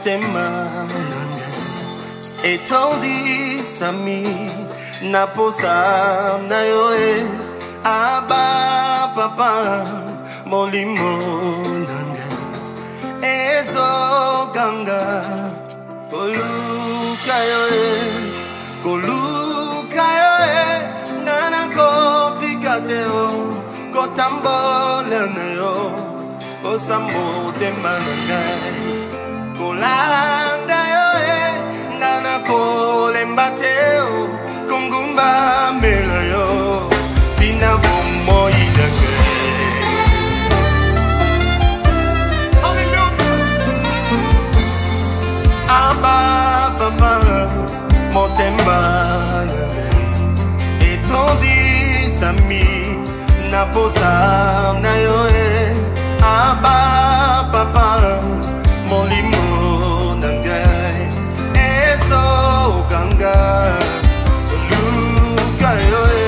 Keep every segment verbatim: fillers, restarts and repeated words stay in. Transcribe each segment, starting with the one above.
motema etondi sami na posa na yoe aba papa molimo nanga ezo ganga koluka yoe koluka yoe nana kotikateo kotambola na yo osamo tema nanga kolanda yoe nana kolembateo kongumba mela yo tina bomo idake aba papa motemba etondi sami na posa na yoe aba papa molimo nangai eso ganga luka yoe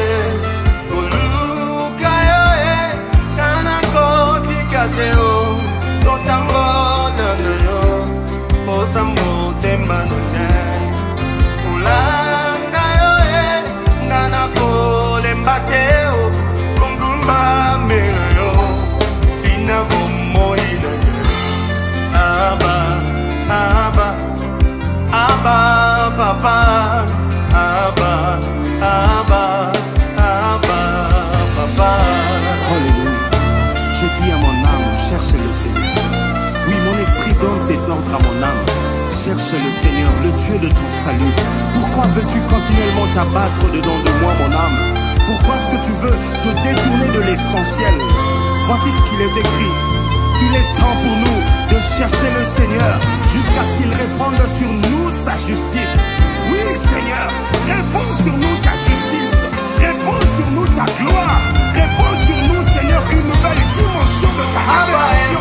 luka yoe kana kotikateo kotambola na yo posa motema nangai ulanga yoe nana kolembateo kongumba mela yo tina bomo idake aba aba aba papa aba aba aba papa. Alléluia. Je dis à mon âme, cherche le Seigneur. Oui, mon esprit donne cet ordre à mon âme. Cherche le Seigneur, le Dieu de ton salut. Pourquoi veux-tu continuellement t'abattre dedans de moi, mon âme? Pourquoi est-ce que tu veux te détourner de l'essentiel? Voici ce qu'il est écrit. Il est temps pour nous de chercher le Seigneur jusqu'à ce qu'il réponde sur nous sa justice. Oui, Seigneur, réponds sur nous ta justice. Réponds sur nous ta gloire. Réponds sur nous, Seigneur, une nouvelle dimension de ta révélation.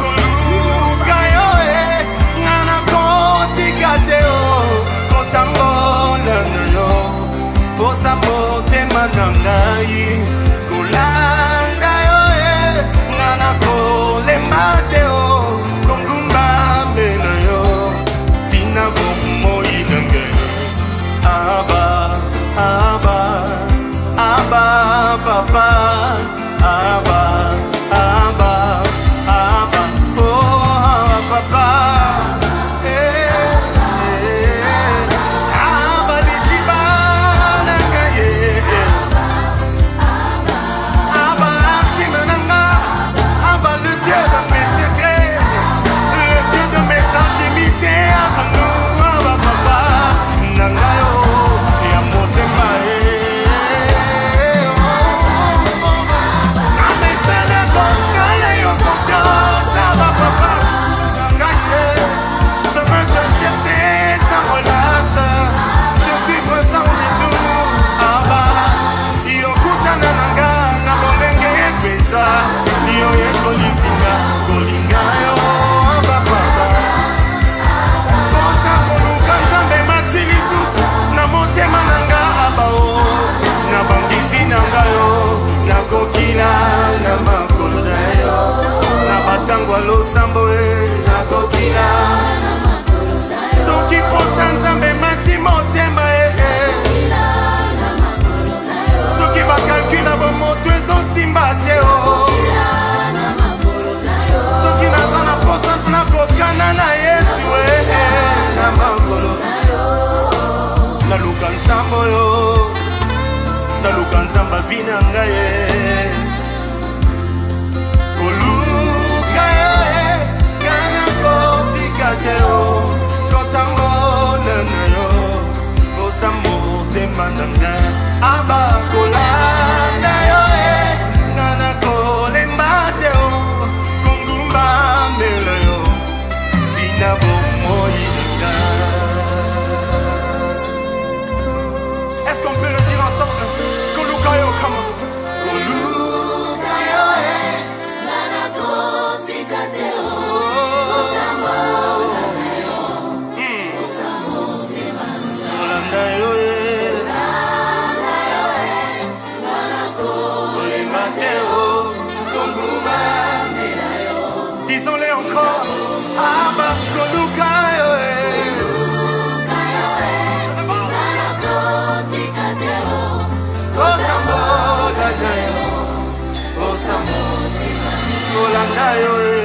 Aba, aba, aba, papa, aba, aba, aba, oh, papa, eh, eh, aba, lisiba, nangaye, aba, simenanga, aba, le Dieu de mes secrets, le Dieu de mes intimités, à genoux, aba, papa, nangayo. Lo sambo e nakokila soki posa nzambe mati motema e soki bakalkula bomoto ezosimba te o soki naza na posa nakokana na Yesu e na makolo naluka nsambo yo naluka nzamba vina ngai e Kateo, kotambola na yo, kosamo temananga, aba kolanda yo e, nana kolembateo, kongumba mela yo, tina bomo idaka. Est-ce qu'on peut le dire ensemble? Koluka yo, come on. kolanda yo.